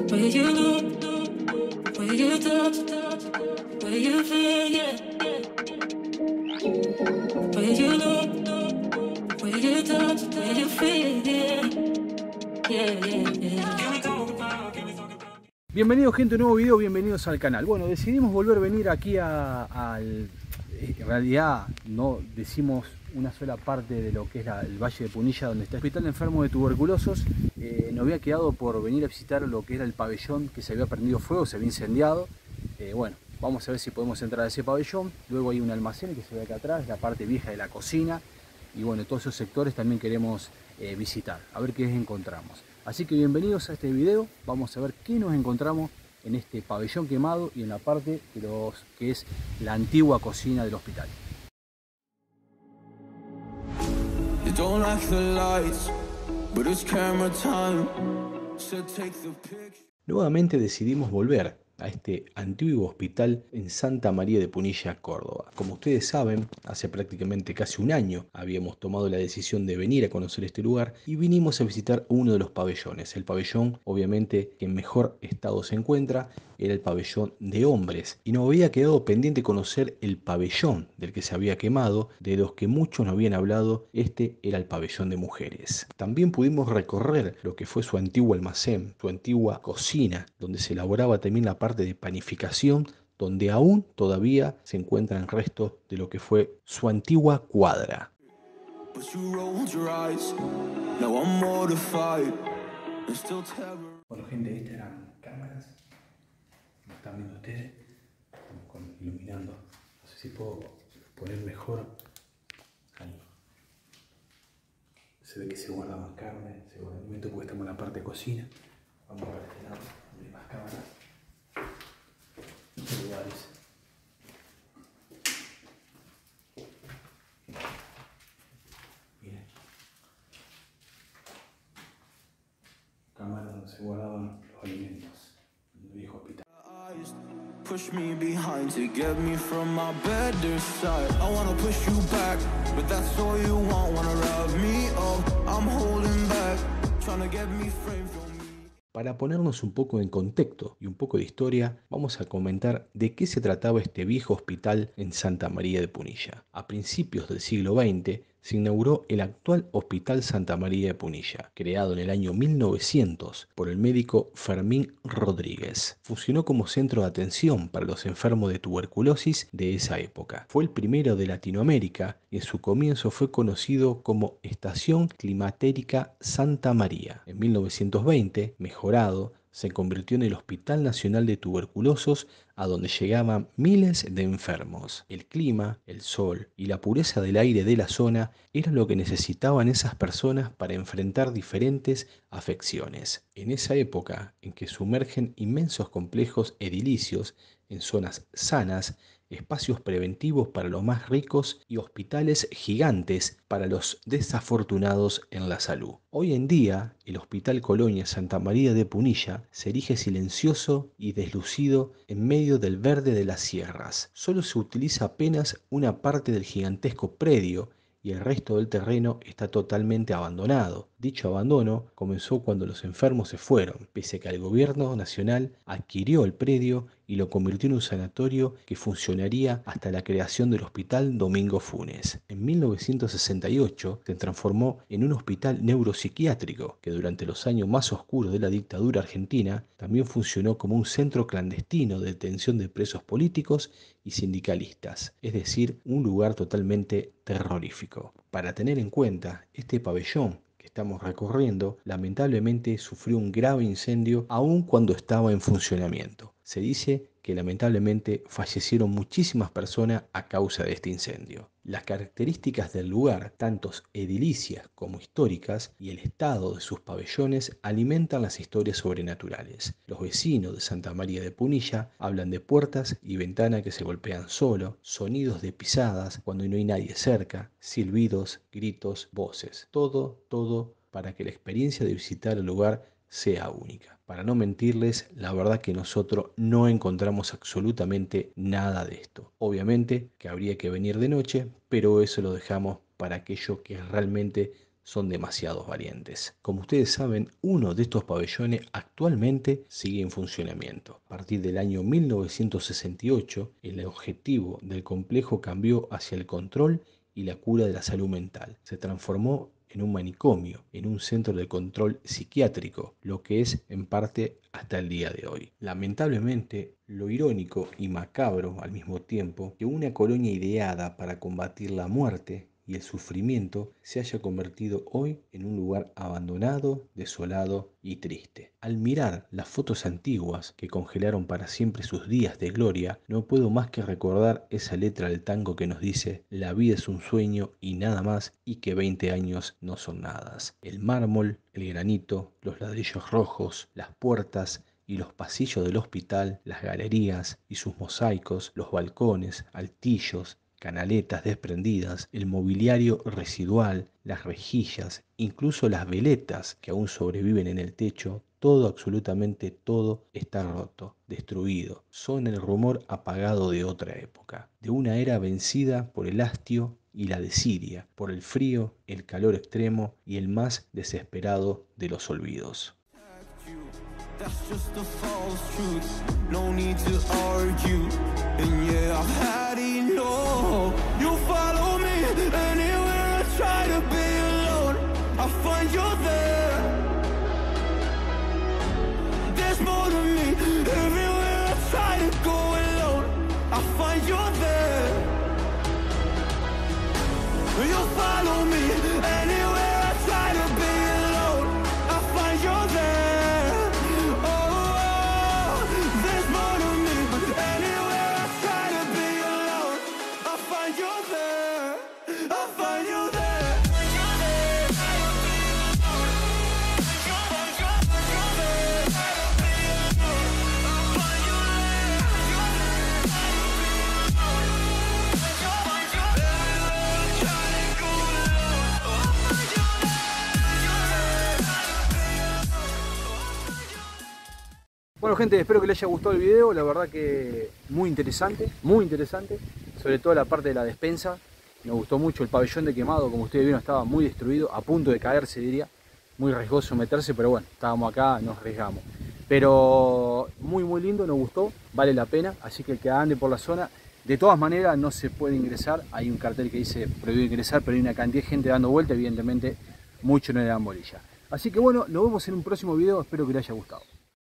Where you look, where you touch, where you feel, yeah. Where you look, where you touch, where you feel, yeah. Yeah, yeah, yeah. Bienvenidos gente, un nuevo video, bienvenidos al canal. Bueno, decidimos volver a venir aquí en realidad no decimos una sola parte de lo que es el Valle de Punilla, donde está el Hospital de Enfermos de Tuberculosos. Nos había quedado por venir a visitar lo que era el pabellón que se había prendido fuego, se había incendiado. Bueno, vamos a ver si podemos entrar a ese pabellón. Luego hay un almacén que se ve acá atrás, la parte vieja de la cocina. Y bueno, todos esos sectores también queremos visitar, a ver qué encontramos. Así que bienvenidos a este video, vamos a ver qué nos encontramos en este pabellón quemado y en la parte de que es la antigua cocina del hospital. Nuevamente decidimos volver a este antiguo hospital en Santa María de Punilla, Córdoba. Como ustedes saben, hace prácticamente casi un año habíamos tomado la decisión de venir a conocer este lugar y vinimos a visitar uno de los pabellones. El pabellón, obviamente, que en mejor estado se encuentra, era el pabellón de hombres. Y nos había quedado pendiente conocer el pabellón del que se había quemado, de los que muchos nos habían hablado. Este era el pabellón de mujeres. También pudimos recorrer lo que fue su antiguo almacén, su antigua cocina, donde se elaboraba también la parte de panificación, donde aún todavía se encuentran restos de lo que fue su antigua cuadra. Bueno gente, estas eran cámaras, como están viendo ustedes, estamos iluminando, no sé si puedo poner mejor, ahí. Se ve que se guardaban carne, se guarda alimento porque estamos en la parte de cocina. Vamos a ver este lado, donde hay más cámaras. Lugares. Miren, cámaras donde se guardaban los alimentos del viejo hospital. Push me behind to get me from my better side. I wanna push you back, but that's all you want. Wanna rub me up, I'm holding back, trying to get me framed from me. Para ponernos un poco en contexto y un poco de historia, vamos a comentar de qué se trataba este viejo hospital en Santa María de Punilla. A principios del siglo XX se inauguró el actual Hospital Santa María de Punilla, creado en el año 1900 por el médico Fermín Rodríguez. Funcionó como centro de atención para los enfermos de tuberculosis de esa época. Fue el primero de Latinoamérica y en su comienzo fue conocido como Estación Climatérica Santa María. En 1920, mejorado, se convirtió en el Hospital Nacional de Tuberculosos, a donde llegaban miles de enfermos. El clima, el sol y la pureza del aire de la zona era lo que necesitaban esas personas para enfrentar diferentes afecciones. En esa época en que sumergen inmensos complejos edilicios en zonas sanas, espacios preventivos para los más ricos y hospitales gigantes para los desafortunados en la salud. Hoy en día, el Hospital Colonia Santa María de Punilla se erige silencioso y deslucido en medio del verde de las sierras. Solo se utiliza apenas una parte del gigantesco predio y el resto del terreno está totalmente abandonado. Dicho abandono comenzó cuando los enfermos se fueron, pese a que el gobierno nacional adquirió el predio y lo convirtió en un sanatorio que funcionaría hasta la creación del Hospital Domingo Funes. En 1968 se transformó en un hospital neuropsiquiátrico que durante los años más oscuros de la dictadura argentina también funcionó como un centro clandestino de detención de presos políticos y sindicalistas, es decir, un lugar totalmente terrorífico. Para tener en cuenta, este pabellón que estamos recorriendo lamentablemente sufrió un grave incendio aun cuando estaba en funcionamiento. Se dice que lamentablemente fallecieron muchísimas personas a causa de este incendio. Las características del lugar, tanto edilicias como históricas, y el estado de sus pabellones alimentan las historias sobrenaturales. Los vecinos de Santa María de Punilla hablan de puertas y ventanas que se golpean solo, sonidos de pisadas cuando no hay nadie cerca, silbidos, gritos, voces. Todo para que la experiencia de visitar el lugar sea única. Para no mentirles, la verdad que nosotros no encontramos absolutamente nada de esto. Obviamente que habría que venir de noche, pero eso lo dejamos para aquellos que realmente son demasiados valientes. Como ustedes saben, uno de estos pabellones actualmente sigue en funcionamiento. A partir del año 1968, el objetivo del complejo cambió hacia el control y la cura de la salud mental. Se transformó en un manicomio, en un centro de control psiquiátrico, lo que es en parte hasta el día de hoy. Lamentablemente, lo irónico y macabro al mismo tiempo, que una colonia ideada para combatir la muerte y el sufrimiento se haya convertido hoy en un lugar abandonado, desolado y triste. Al mirar las fotos antiguas que congelaron para siempre sus días de gloria, no puedo más que recordar esa letra del tango que nos dice: la vida es un sueño y nada más, y que 20 años no son nada. El mármol, el granito, los ladrillos rojos, las puertas y los pasillos del hospital, las galerías y sus mosaicos, los balcones, altillos, canaletas desprendidas, el mobiliario residual, las rejillas, incluso las veletas que aún sobreviven en el techo, todo, absolutamente todo, está roto, destruido. Son el rumor apagado de otra época, de una era vencida por el hastio y la desidia, por el frío, el calor extremo y el más desesperado de los olvidos. That's just a false truth, no need to argue. And yeah, I've had enough. You follow me anywhere I try to be alone, I find you there. There's more to me, everywhere I try to go alone, I find you there. You follow me anywhere I try to be alone, I find you there. Bueno gente, espero que les haya gustado el video, la verdad que muy interesante, sobre todo la parte de la despensa. Me gustó mucho el pabellón de quemado, como ustedes vieron estaba muy destruido, a punto de caerse diría, muy riesgoso meterse, pero bueno, estábamos acá, nos arriesgamos. Pero muy lindo, nos gustó, vale la pena, así que el que ande por la zona, de todas maneras no se puede ingresar, hay un cartel que dice prohibido ingresar, pero hay una cantidad de gente dando vuelta, evidentemente mucho no le dan bolilla. Así que bueno, nos vemos en un próximo video, espero que les haya gustado.